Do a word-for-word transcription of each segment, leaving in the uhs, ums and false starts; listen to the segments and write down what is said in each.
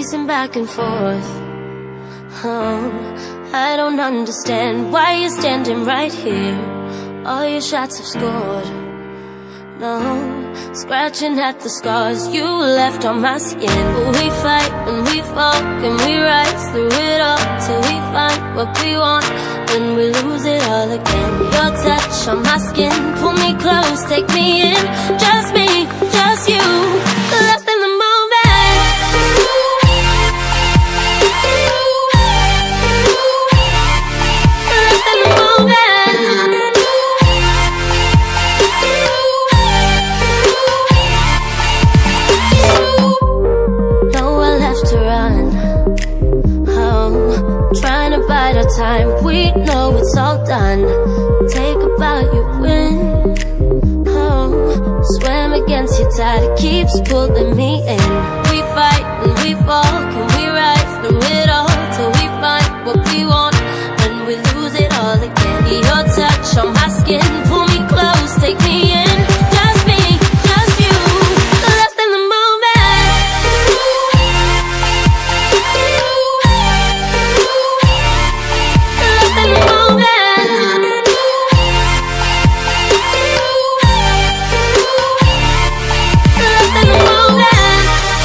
pacing back and forth. Oh, I don't understand why you're standing right here. All your shots have scored. No, scratching at the scars you left on my skin. But we fight and we fall and we rise through it all till we find what we want, then we lose it all again. Your touch on my skin, pull me close, take me in. Just me, just you, lost in the moment. Lost in the moment. Nowhere left to run. Oh, trying to bide our time, we know it's all done. Take a bow, you win. Oh, swim against your tide, it keeps pulling me in. We fight and we fall, can we rise through it all till we find what we want, then we lose it all again. Your touch on my skin, pull me close, take me in. Just me, just you, lost in the moment. Lost in the moment. Lost in the moment.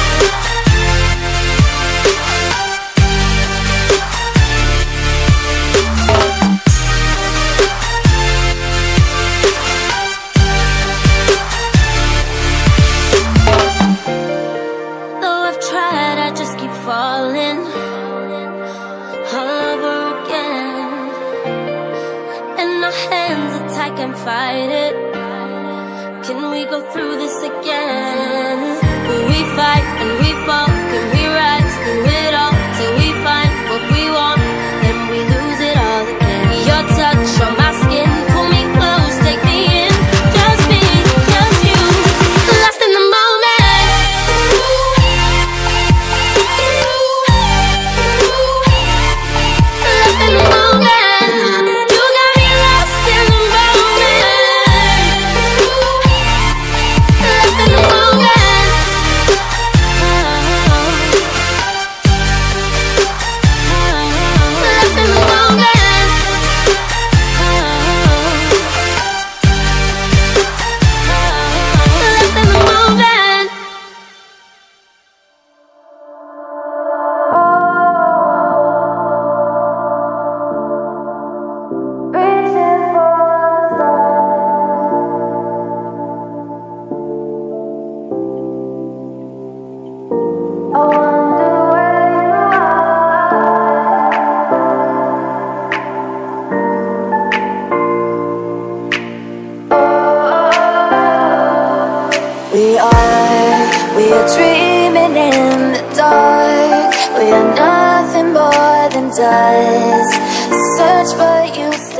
Though I've tried, I just keep falling all over again. And our hands are tight, can't fight it. Can we go through this again? Will we fight and we fall? Can we rise through it all till we find what we want, then we lose it all again? Your touch on my skin, pull me close, take me in. Just me, just you, lost in the moment. Lost in the moment. You got me lost in the moment. Lost in the moment. Lost in the moment. Lost in the moment. Reaching for the stars. I wonder where you are. We are, we are dreaming in the dark. We are nothing more than dust. Search but you